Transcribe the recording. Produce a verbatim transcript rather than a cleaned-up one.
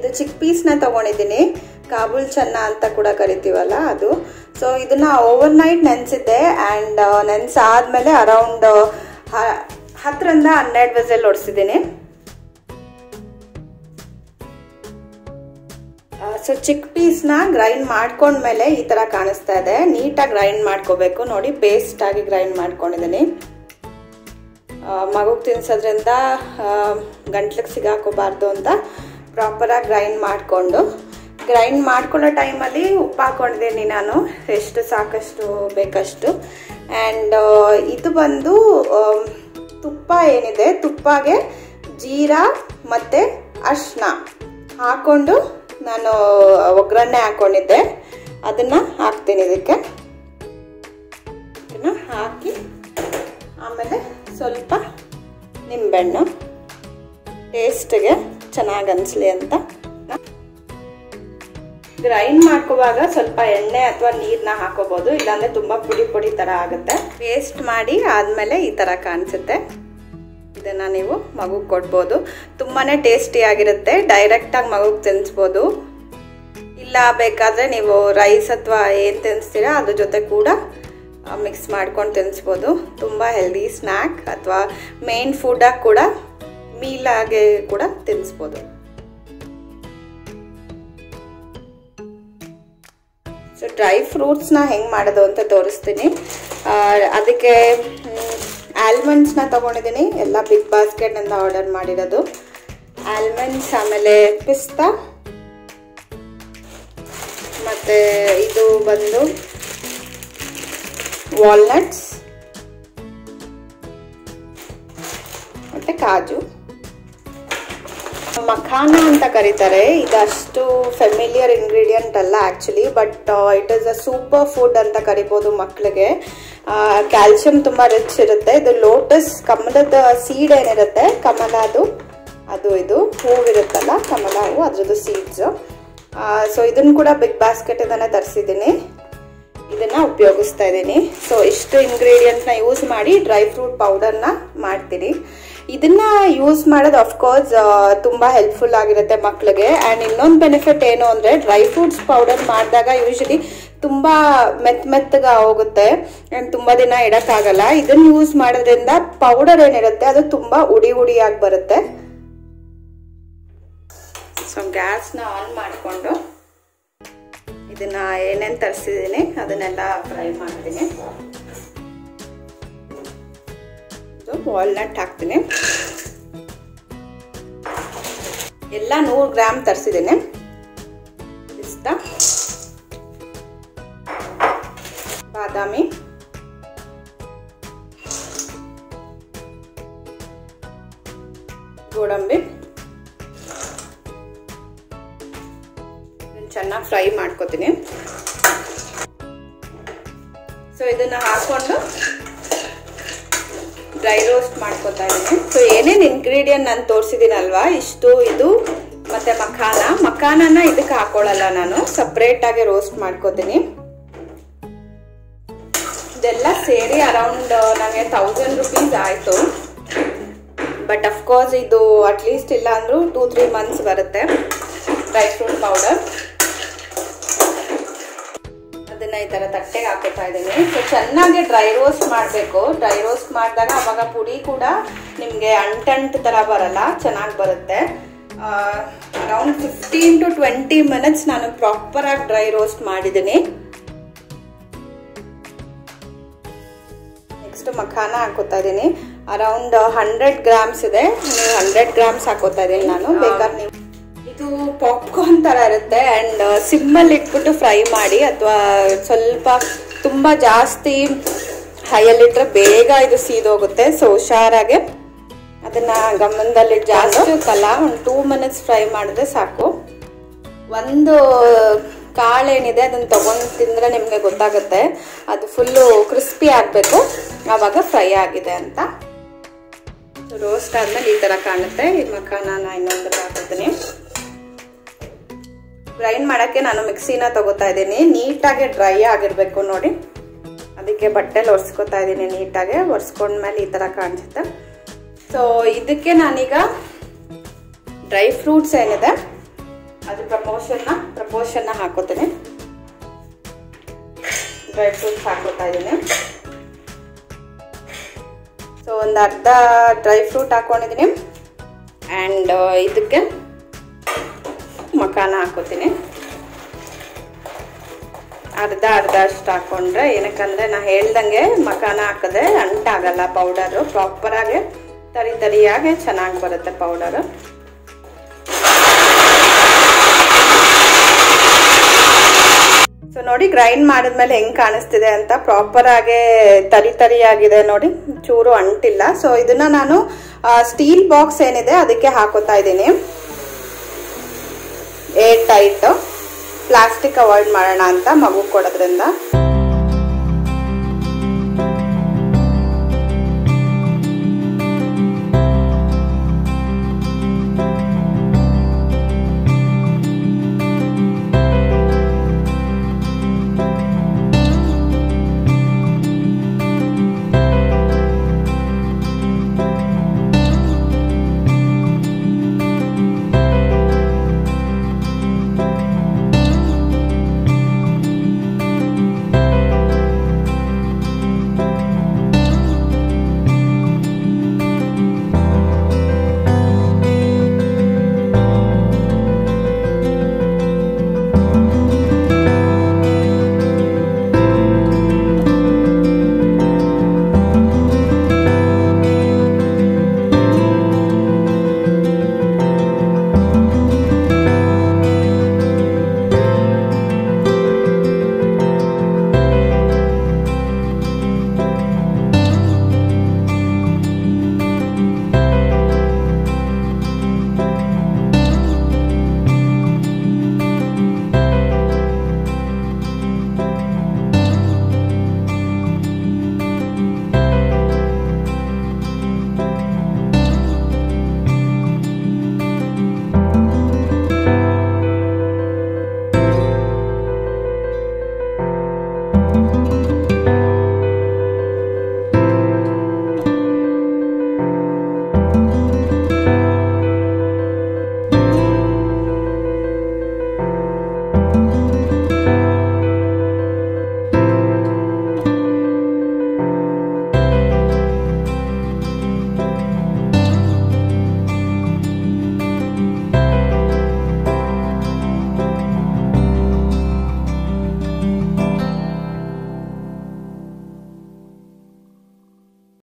ಚಿಕ್ ಪೀಸ್ನ ತೊಗೊಂಡಿದ್ದೀನಿ, ಕಾಬೂಲ್ ಚೆನ್ನ ಅಂತ ಕೂಡ ಕರಿತೀವಲ್ಲ ಅದು. ಸೊ ಇದನ್ನ ಓವರ್ ನೈಟ್ ನೆನೆಸಿದ್ದೆ ಆ್ಯಂಡ್ ನೆನೆಸಾದ್ಮೇಲೆ ಅರೌಂಡ್ ಹತ್ತರಿಂದ ಹನ್ನೆರಡು ವಿಸಿಲ್ ಹೊಡ್ಸಿದ್ದೀನಿ. ಸೊ ಚಿಕ್ ಪೀಸ್ನ ಗ್ರೈಂಡ್ ಮಾಡ್ಕೊಂಡ್ಮೇಲೆ ಈ ಥರ ಕಾಣಿಸ್ತಾ ಇದೆ. ನೀಟಾಗಿ ಗ್ರೈಂಡ್ ಮಾಡ್ಕೋಬೇಕು ನೋಡಿ, ಪೇಸ್ಟ್ ಆಗಿ ಗ್ರೈಂಡ್ ಮಾಡ್ಕೊಂಡಿದ್ದೀನಿ. ಮಗುಗೆ ತಿನ್ಸೋದ್ರಿಂದ ಗಂಟ್ಲಿಗೆ ಸಿಗಾಕೋಬಾರ್ದು ಅಂತ ಪ್ರಾಪರಾಗಿ ಗ್ರೈಂಡ್ ಮಾಡಿಕೊಂಡು ಗ್ರೈಂಡ್ ಮಾಡ್ಕೊಳ್ಳೋ ಟೈಮಲ್ಲಿ ಉಪ್ಪು ಹಾಕ್ಕೊಂಡಿದ್ದೀನಿ ನಾನು, ಎಷ್ಟು ಸಾಕಷ್ಟು ಬೇಕಷ್ಟು. ಆ್ಯಂಡ್ ಇದು ಬಂದು ತುಪ್ಪ ಏನಿದೆ, ತುಪ್ಪಗೆ ಜೀರಾ ಮತ್ತು ಅರಿಶಿನ ಹಾಕ್ಕೊಂಡು ನಾನು ಒಗ್ಗರಣೆ ಹಾಕ್ಕೊಂಡಿದ್ದೆ, ಅದನ್ನು ಹಾಕ್ತೀನಿ ಇದಕ್ಕೆ. ಇದನ್ನು ಹಾಕಿ ಆಮೇಲೆ ಸ್ವಲ್ಪ ನಿಂಬೆಹಣ್ಣು ಟೇಸ್ಟ್ಗೆ ಚೆನ್ನಾಗಿ ಅನಿಸ್ಲಿ ಅಂತ. ಗ್ರೈಂಡ್ ಮಾಡ್ಕೋವಾಗ ಸ್ವಲ್ಪ ಎಣ್ಣೆ ಅಥವಾ ನೀರನ್ನ ಹಾಕೋಬಹುದು, ಇಲ್ಲಾಂದ್ರೆ ತುಂಬ ಪುಡಿ ಪುಡಿ ಥರ ಆಗುತ್ತೆ. ಪೇಸ್ಟ್ ಮಾಡಿ ಆದಮೇಲೆ ಈ ಥರ ಕಾಣಿಸುತ್ತೆ. ಇದನ್ನು ನೀವು ಮಗುಗೆ ಕೊಡ್ಬೋದು, ತುಂಬಾ ಟೇಸ್ಟಿಯಾಗಿರುತ್ತೆ. ಡೈರೆಕ್ಟಾಗಿ ಮಗುಗೆ ತಿನ್ನಿಸ್ಬೋದು, ಇಲ್ಲ ಬೇಕಾದರೆ ನೀವು ರೈಸ್ ಅಥವಾ ಏನು ತಿನ್ನಿಸ್ತೀರಾ ಅದ್ರ ಜೊತೆ ಕೂಡ ಮಿಕ್ಸ್ ಮಾಡ್ಕೊಂಡು ತಿನ್ನಿಸ್ಬೋದು. ತುಂಬ ಹೆಲ್ದಿ ಸ್ನ್ಯಾಕ್ ಅಥವಾ ಮೇನ್ ಫುಡ್ಡಾಗಿ ಕೂಡ ಮೀಲಾಗೆ ಕೂಡ ತಿನ್ನಿಸ್ಬೋದು. ಸೊ ಡ್ರೈ ಫ್ರೂಟ್ಸ್ನ ಹೆಂಗೆ ಮಾಡೋದು ಅಂತ ತೋರಿಸ್ತೀನಿ. ಅದಕ್ಕೆ ಆಲ್ಮಂಡ್ಸ್ನ ತೊಗೊಂಡಿದ್ದೀನಿ, ಎಲ್ಲ ಬಿಗ್ ಬಾಸ್ಕೆಟ್ನಿಂದ ಆರ್ಡರ್ ಮಾಡಿರೋದು. ಆಲ್ಮಂಡ್ಸ್, ಆಮೇಲೆ ಪಿಸ್ತಾ, ಮತ್ತು ಇದು ಬಂದು ವಾಲ್ನಟ್ಸ್ ಮತ್ತು ಕಾಜು. ಮಖಾನ ಅಂತ ಕರೀತಾರೆ, ಇದಷ್ಟು ಫೆಮಿಲಿಯರ್ ಇಂಗ್ರೀಡಿಯೆಂಟ್ ಅಲ್ಲ actually, but it is a super food ಅಂತ ಕರಿಬೋದು ಮಕ್ಕಳಿಗೆ. ಕ್ಯಾಲ್ಸಿಯಂ ತುಂಬ ರಿಚ್ ಇರುತ್ತೆ. ಇದು ಲೋಟಸ್ ಕಮಲದ ಸೀಡ್ ಏನಿರುತ್ತೆ, ಕಮಲ ಅದು ಅದು ಇದು ಹೂವಿರುತ್ತಲ್ಲ ಕಮಲ ಹೂವು, ಅದ್ರದ್ದು ಸೀಡ್ಸು. ಸೊ ಇದನ್ನು ಕೂಡ ಬಿಗ್ ಬಾಸ್ಕೆಟ್ ಇದನ್ನು ತರಿಸಿದ್ದೀನಿ, ಇದನ್ನು ಉಪಯೋಗಿಸ್ತಾ ಇದ್ದೀನಿ. ಸೊ ಇಷ್ಟು ಇಂಗ್ರೀಡಿಯೆಂಟ್ಸ್ನ ಯೂಸ್ ಮಾಡಿ ಡ್ರೈ ಫ್ರೂಟ್ ಪೌಡರ್ನ ಮಾಡ್ತೀನಿ. ಇದನ್ನ ಯೂಸ್ ಮಾಡೋದು ಅಫ್ಕೋರ್ಸ್ ತುಂಬ ಹೆಲ್ಪ್ಫುಲ್ ಆಗಿರುತ್ತೆ ಮಕ್ಕಳಿಗೆ. ಆ್ಯಂಡ್ ಇನ್ನೊಂದು ಬೆನಿಫಿಟ್ ಏನು ಅಂದರೆ, ಡ್ರೈ ಫ್ರೂಟ್ಸ್ ಪೌಡರ್ ಮಾಡಿದಾಗ ಯೂಶಲಿ ತುಂಬ ಮೆತ್ತ ಮೆತ್ತಗೆ ಹೋಗುತ್ತೆ ಆ್ಯಂಡ್ ತುಂಬ ದಿನ ಇಡೋಕ್ಕಾಗಲ್ಲ. ಇದನ್ನು ಯೂಸ್ ಮಾಡೋದ್ರಿಂದ ಪೌಡರ್ ಏನಿರುತ್ತೆ ಅದು ತುಂಬ ಉಡಿ ಉಡಿಯಾಗಿ ಬರುತ್ತೆ. ಸೊ ಗ್ಯಾಸ್ನ ಆನ್ ಮಾಡಿಕೊಂಡು ಇದನ್ನ ಏನೇನು ತರಿಸಿದ್ದೀನಿ ಅದನ್ನೆಲ್ಲ ಫ್ರೈ ಮಾಡ್ತೀನಿ. ವಾಲ್ನಟ್ ಹಾಕ್ತೀನಿ, ಎಲ್ಲ ನೂರು ಗ್ರಾಮ್ ತರಿಸಿದ್ದೀನಿ. ಪಿಸ್ತಾ, ಬಾದಾಮಿ, ಗೋಡಂಬಿ ಚೆನ್ನಾಗಿ ಫ್ರೈ ಮಾಡ್ಕೋತೀನಿ. ಸೊ ಇದನ್ನ ಹಾಕೊಂಡು ಡ್ರೈ ರೋಸ್ಟ್ ಮಾಡ್ಕೊತಾ ಇದ್ದೀನಿ. ಸೊ ಏನೇನು ಇಂಗ್ರೀಡಿಯೆಂಟ್ ನಾನು ತೋರಿಸಿದ್ದೀನಲ್ವಾ, ಇಷ್ಟು ಇದು ಮತ್ತು ಮಖಾನ ಮಖಾನನ ಇದಕ್ಕೆ ಹಾಕೊಳ್ಳಲ್ಲ ನಾನು, ಸಪ್ರೇಟಾಗಿ ರೋಸ್ಟ್ ಮಾಡ್ಕೋತೀನಿ. ಇದೆಲ್ಲ ಸೇರಿ ಅರೌಂಡ್ ನನಗೆ ತೌಸಂಡ್ ರುಪೀಸ್ ಆಯಿತು. ಬಟ್ ಅಫ್ಕೋರ್ಸ್ ಇದು ಅಟ್ಲೀಸ್ಟ್ ಇಲ್ಲ ಅಂದರೂ ಟೂ ತ್ರೀ ಮಂತ್ಸ್ ಬರುತ್ತೆ ಡ್ರೈ ಫ್ರೂಟ್ ಪೌಡರ್. ಅದನ್ನ ಈ ಥರ ತಟ್ಟೆಗೆ ಹಾಕೋತಾ ಇದ್ದೀನಿ. ಸೊ ಚೆನ್ನಾಗಿ ಡ್ರೈ ರೋಸ್ಟ್ ಮಾಡಬೇಕು. ಡ್ರೈ ರೋಸ್ಟ್ ಮಾಡಿದಾಗ ಅವಾಗ ಪುಡಿ ಕೂಡ ನಿಮಗೆ ಅಂಟಂಟು ಥರ ಬರಲ್ಲ, ಚೆನ್ನಾಗಿ ಬರುತ್ತೆ. Around fifteen to twenty minutes ನಾನು ಪ್ರಾಪರಾಗಿ ಡ್ರೈ ರೋಸ್ಟ್ ಮಾಡಿದ್ದೀನಿ. ನೆಕ್ಸ್ಟ್ ಮಖಾನ ಹಾಕೋತಾ ಇದ್ದೀನಿ. ಅರೌಂಡ್ ಹಂಡ್ರೆಡ್ ಗ್ರಾಮ್ಸ್ ಇದೆ, ನೀವು ಹಂಡ್ರೆಡ್ ಗ್ರಾಮ್ಸ್ ಹಾಕೋತಾ ಇದ್ದೀನಿ ನಾನು. ಬೇಕಾದ್ರೆ ನೀವು ಇದು ಪಾಪ್ಕಾರ್ನ್ ಥರ ಇರುತ್ತೆ ಆ್ಯಂಡ್ ಸಿಮ್ಮಲ್ಲಿ ಇಟ್ಬಿಟ್ಟು ಫ್ರೈ ಮಾಡಿ, ಅಥವಾ ಸ್ವಲ್ಪ ತುಂಬ ಜಾಸ್ತಿ ಹೈಯಲ್ಲಿಟ್ಟರೆ ಬೇಗ ಇದು ಸೀದೋಗುತ್ತೆ. ಸೊ ಹುಷಾರಾಗೆ ಅದನ್ನು ಗಮನದಲ್ಲಿ ಜಾಸ್ತಿ ಕಲ ಒಂದು ಟೂ ಮಿನಿಟ್ಸ್ ಫ್ರೈ ಮಾಡಿದ್ರೆ ಸಾಕು. ಒಂದು ಕಾಳೇನಿದೆ ಅದನ್ನು ತೊಗೊಂಡು ತಿಂದರೆ ನಿಮಗೆ ಗೊತ್ತಾಗುತ್ತೆ, ಅದು ಫುಲ್ಲು ಕ್ರಿಸ್ಪಿ ಆಗಬೇಕು, ಆವಾಗ ಫ್ರೈ ಆಗಿದೆ ಅಂತ. ರೋಸ್ಟ್ ಆದಮೇಲೆ ಈ ಥರ ಕಾಣುತ್ತೆ. ಈ ಮಖಾನ ಇನ್ನೊಂದು ಹಾಕೋತೀನಿ. ಗ್ರೈಂಡ್ ಮಾಡೋಕ್ಕೆ ನಾನು ಮಿಕ್ಸಿನ ತಗೋತಾ ಇದ್ದೀನಿ. ನೀಟಾಗಿ ಡ್ರೈ ಆಗಿರಬೇಕು ನೋಡಿ, ಅದಕ್ಕೆ ಬಟ್ಟೆಲಿ ಒರೆಸ್ಕೊತಾ ಇದ್ದೀನಿ. ನೀಟಾಗಿ ಒರೆಸ್ಕೊಂಡ್ಮೇಲೆ ಈ ಥರ ಕಾಣಿಸುತ್ತೆ. ಸೊ ಇದಕ್ಕೆ ನಾನೀಗ ಡ್ರೈ ಫ್ರೂಟ್ಸ್ ಏನಿದೆ ಅದು ಪ್ರಪೋರ್ಷನ್ನ ಪ್ರಪೋರ್ಷನ್ನ ಹಾಕೋತೀನಿ. ಡ್ರೈ ಫ್ರೂಟ್ಸ್ ಹಾಕೋತಾ ಇದ್ದೀನಿ. ಸೊ ಒಂದು ಅರ್ಧ ಡ್ರೈ ಫ್ರೂಟ್ ಹಾಕೊಂಡಿದ್ದೀನಿ ಆ್ಯಂಡ್ ಇದಕ್ಕೆ ಮಖಾನ ಹಾಕೋತೀನಿ. ಅರ್ಧ ಅರ್ಧ ಅಷ್ಟು ಹಾಕೊಂಡ್ರೆ ಏನಕ್ಕಂದ್ರೆ ನಾ ಹೇಳ್ದಂಗೆ ಮಖಾನ ಹಾಕಿದ್ರೆ ಅಂಟಾಗಲ್ಲ ಪೌಡರು, ಪ್ರಾಪರಾಗಿ ತರಿ ತರಿಯಾಗಿ ಚೆನ್ನಾಗಿ ಬರುತ್ತೆ ಪೌಡರು. ಸೊ ನೋಡಿ ಗ್ರೈಂಡ್ ಮಾಡಿದ್ಮೇಲೆ ಹೆಂಗ್ ಕಾಣಿಸ್ತಿದೆ ಅಂತ, ಪ್ರಾಪರ್ ಆಗಿ ತರಿ ತರಿಯಾಗಿದೆ ನೋಡಿ, ಚೂರು ಅಂಟಿಲ್ಲ. ಸೊ ಇದನ್ನ ನಾನು ಸ್ಟೀಲ್ ಬಾಕ್ಸ್ ಏನಿದೆ ಅದಕ್ಕೆ ಹಾಕೋತಾ ಇದ್ದೀನಿ. ಏರ್ ಟೈಟ್, ಪ್ಲಾಸ್ಟಿಕ್ ಅವಾಯ್ಡ್ ಮಾಡೋಣ ಅಂತ ಮಗು ಕೊಡೋದ್ರಿಂದ.